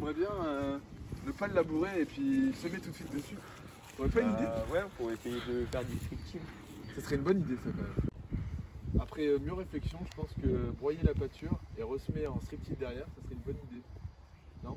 j'aimerais bien ne pas le labourer et puis semer tout de suite dessus. T'aurais pas une idée? Ouais, pour essayer de faire du scripting. Ça serait une bonne idée ça quand même. Après mûre réflexion, je pense que broyer la pâture et ressemer en strip-till derrière, ça serait une bonne idée. Non?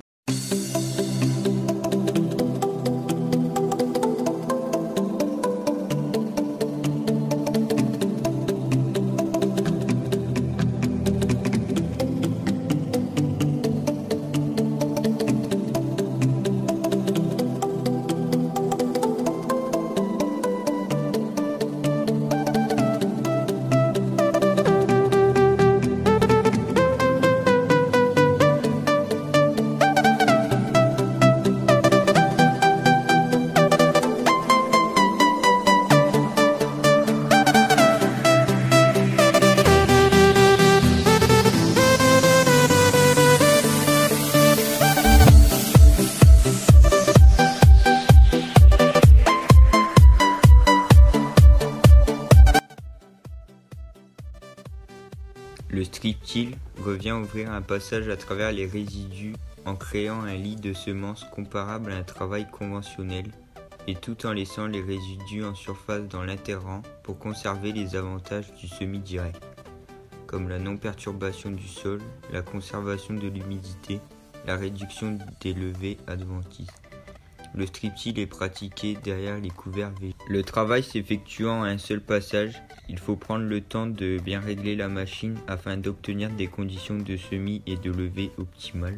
Le strip-till revient ouvrir un passage à travers les résidus en créant un lit de semences comparable à un travail conventionnel et tout en laissant les résidus en surface dans l'interrang pour conserver les avantages du semis direct, comme la non-perturbation du sol, la conservation de l'humidité, la réduction des levées adventices. Le strip-till est pratiqué derrière les couverts végétaux. Le travail s'effectuant à un seul passage, il faut prendre le temps de bien régler la machine afin d'obtenir des conditions de semis et de levée optimales.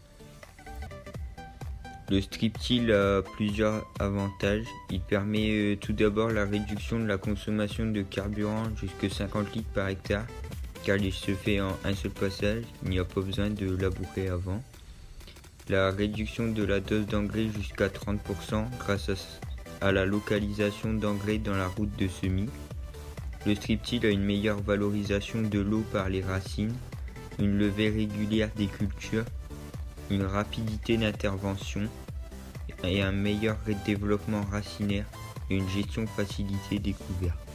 Le strip-till a plusieurs avantages. Il permet tout d'abord la réduction de la consommation de carburant jusqu'à 50 litres par hectare, car il se fait en un seul passage, il n'y a pas besoin de labourer avant. La réduction de la dose d'engrais jusqu'à 30% grâce à la localisation d'engrais dans la route de semis. Le strip-till a une meilleure valorisation de l'eau par les racines, une levée régulière des cultures, une rapidité d'intervention et un meilleur développement racinaire et une gestion facilitée des couverts.